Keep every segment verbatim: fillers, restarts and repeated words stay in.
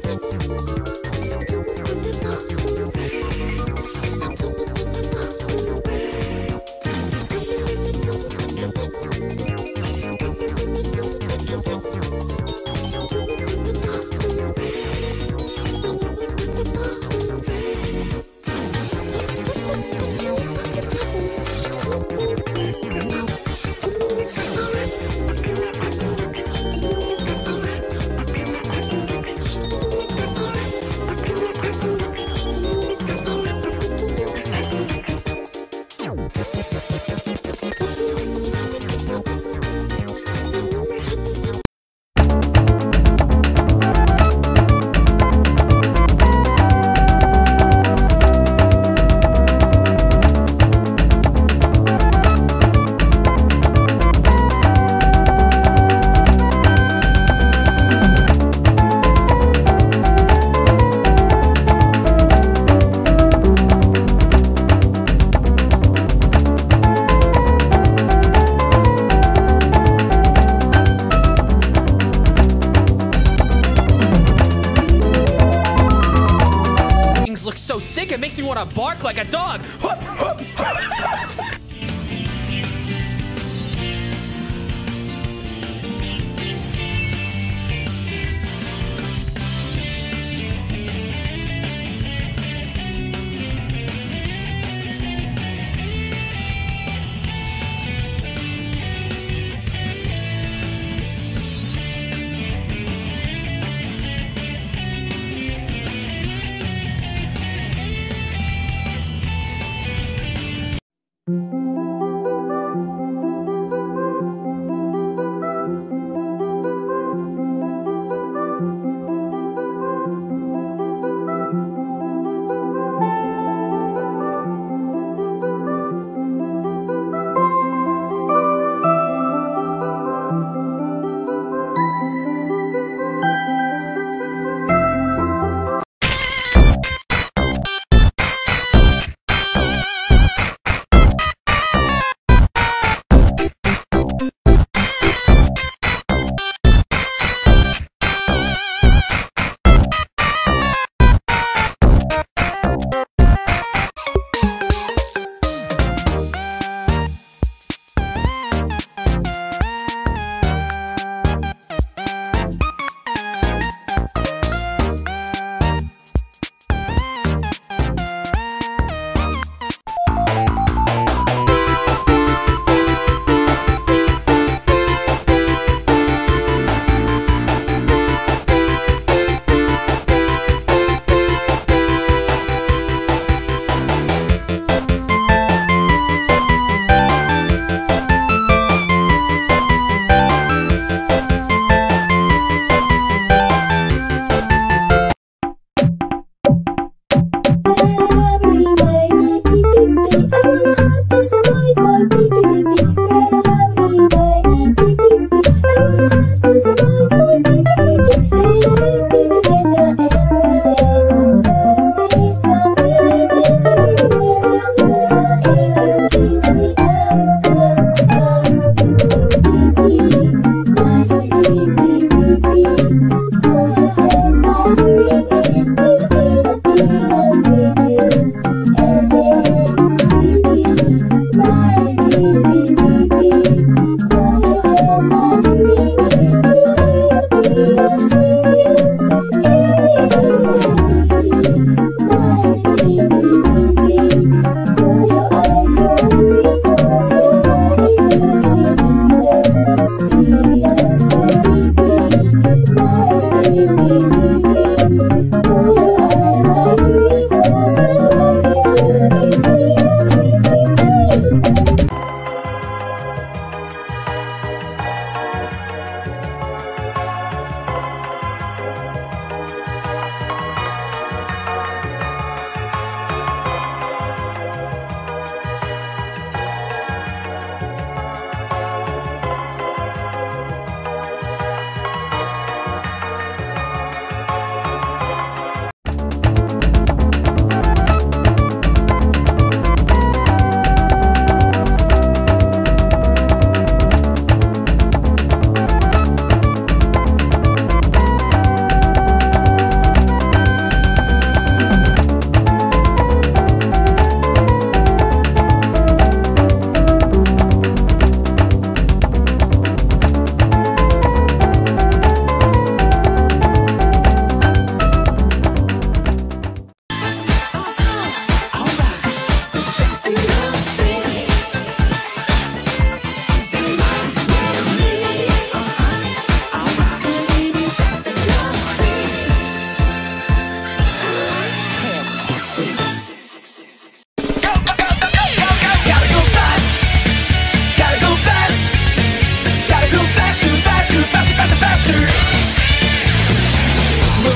So sick it makes me want to bark like a dog.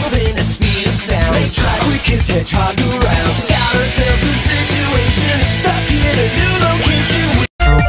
moving at speed of sound. They try quickest hedgehog around. Got ourselves a situation, stuck in a new location.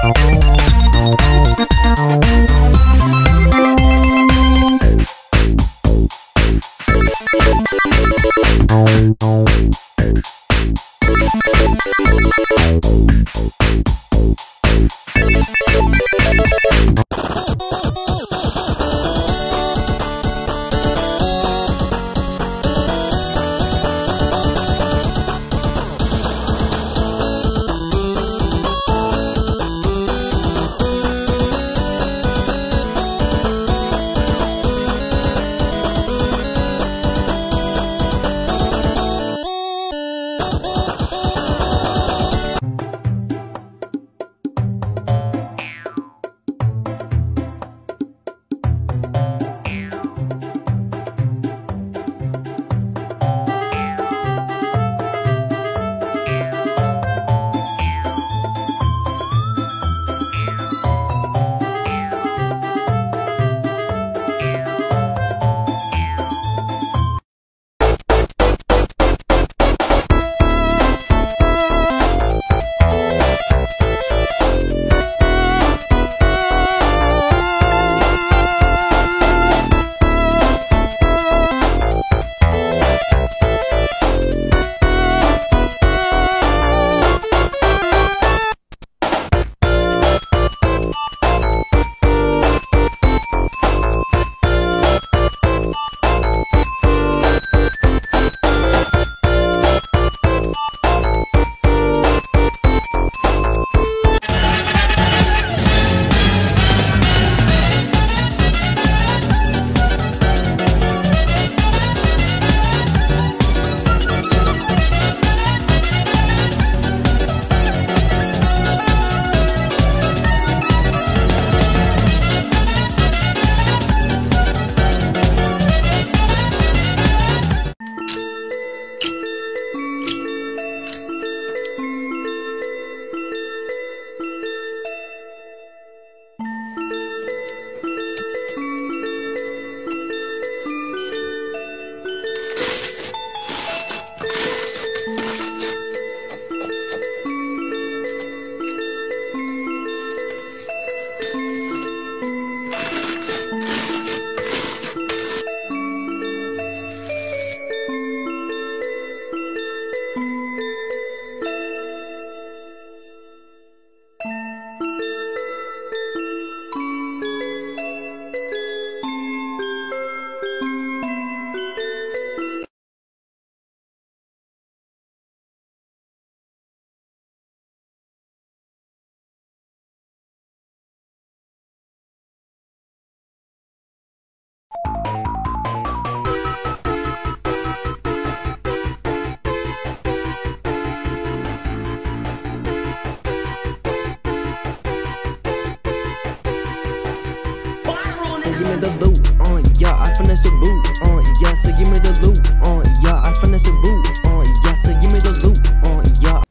So give me the loot, uh, yeah, I finesse a boot, uh, yeah, so give me the loot, uh, yeah, I finesse a boot, uh, yeah, so give me the loot, uh, yeah.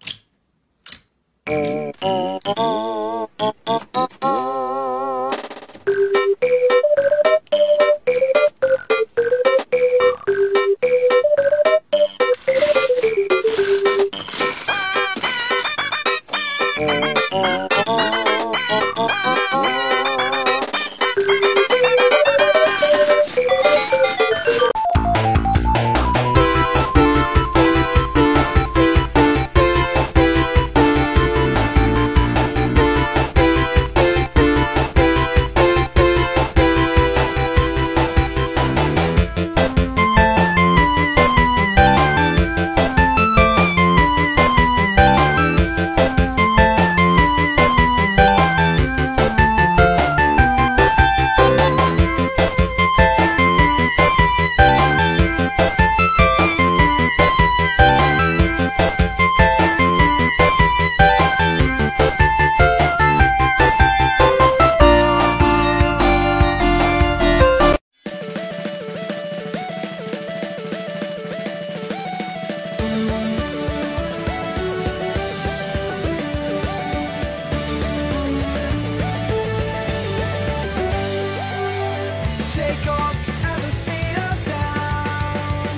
Take off at the speed of sound.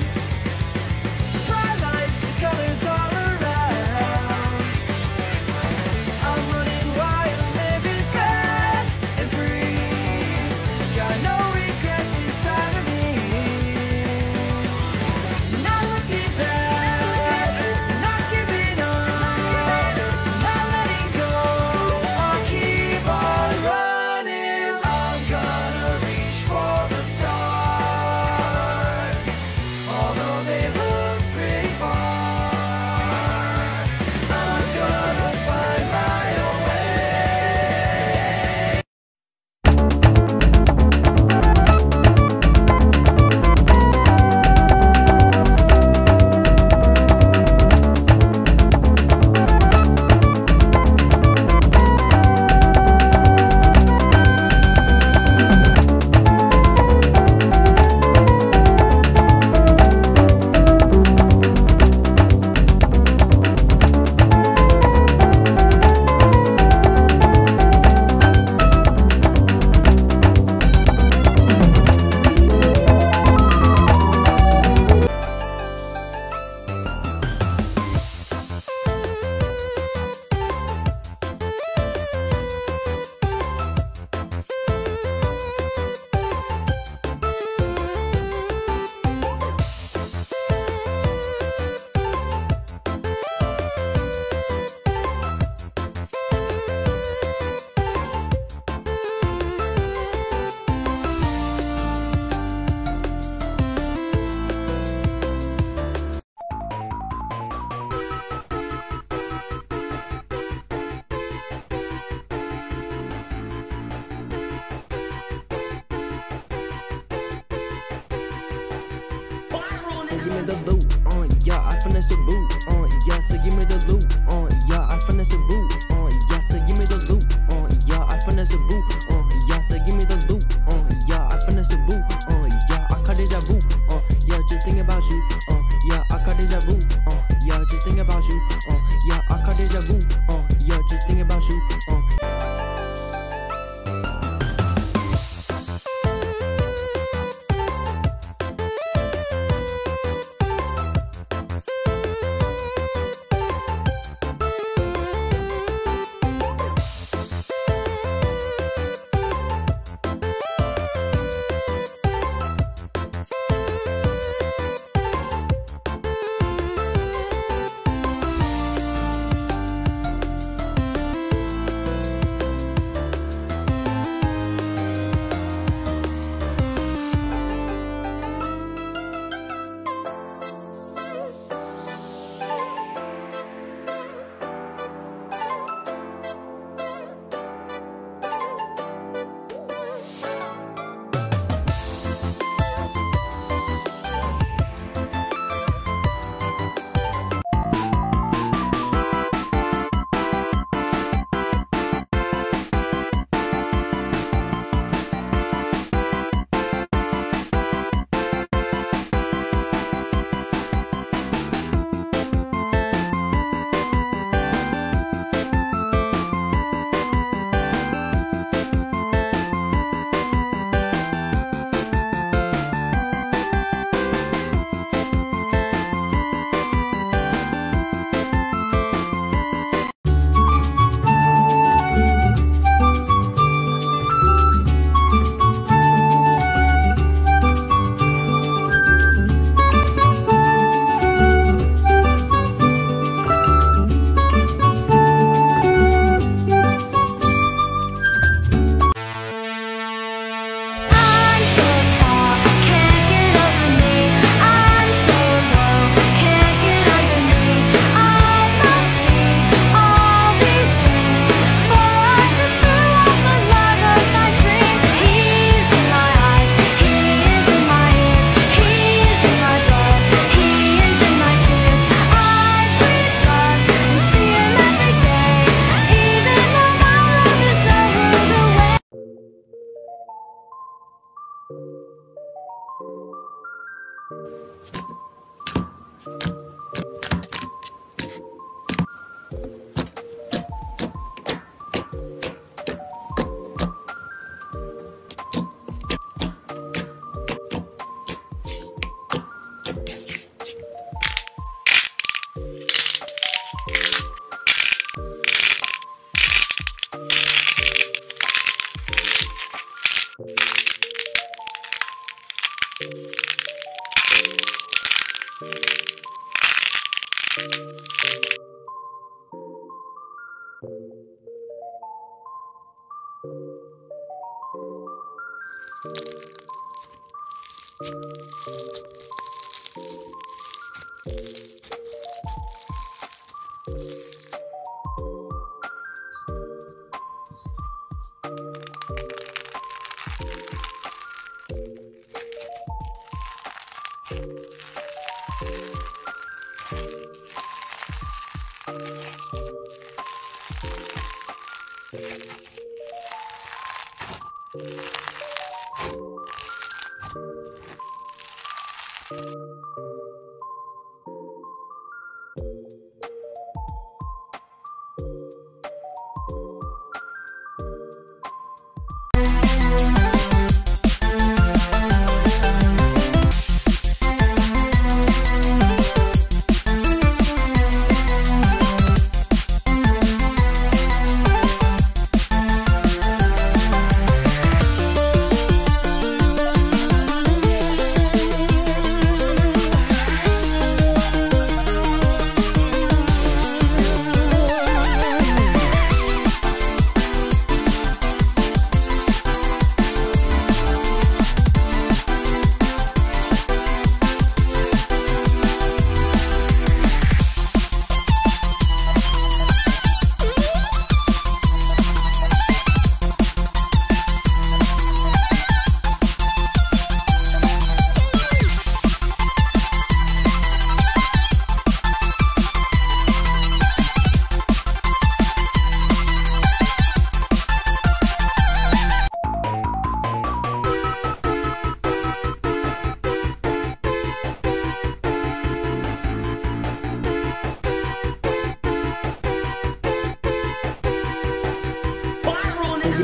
give me the loot, uh, yeah, I finesse a boot, uh, yeah, so give me the loot, uh, yeah, I finesse a boot, uh, yeah, so give me the loot, uh, yeah, I finesse a boot, uh, yeah, so give me the loot, uh, yeah, I finesse a boot, uh, yeah, I caught deja vu, uh, yeah, just think about you, uh, yeah, I caught deja vu, uh, yeah, just think about you, uh, yeah, I caught deja vu, uh, yeah, just think about you, uh.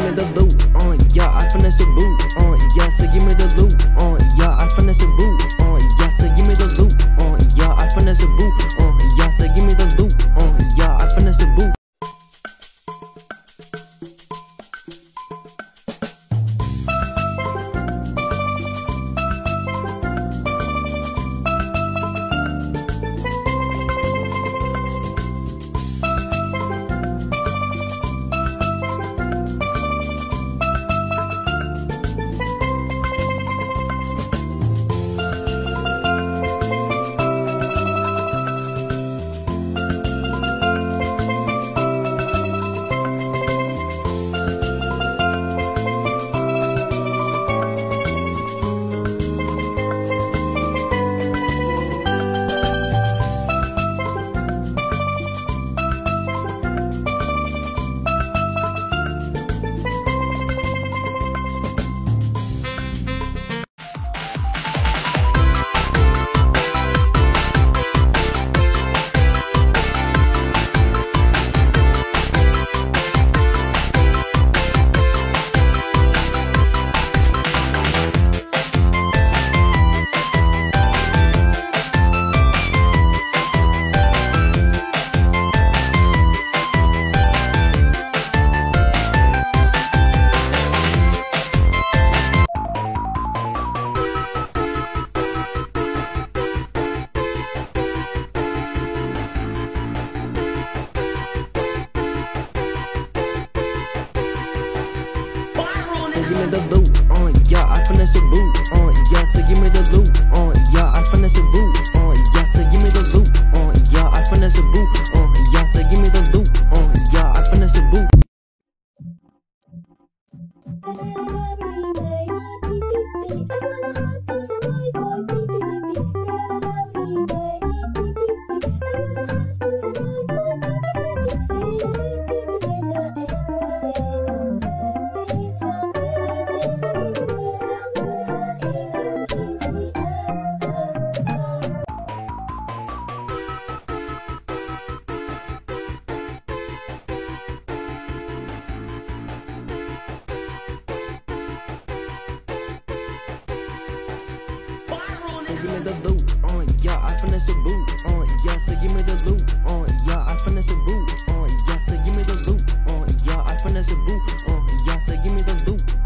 me the loot, uh, yeah, I finesse a boot, uh, yeah, so give me the loot, uh, yeah, I finesse a boot, uh, yeah, so give me the loot, uh, yeah, I finesse a boot, uh, yeah, so give me the loot, uh, yeah, I finesse a boot. So give me the loot, uh, yeah, I finesse a boot, uh, yeah, so give me the loot, uh, yeah, I finesse a boot, uh, yeah, so give me the loot, uh, yeah, I finesse a boot, uh, yeah, so give me the loot, uh, yeah, I finesse a boot. So give me the loot, uh, yeah, I finesse a boot, uh, yeah, so give me the loot, uh, yeah, I finesse a boot, uh, yeah, so give me the loot, uh, yeah, I finesse a boot, uh, yeah, so give me the loot.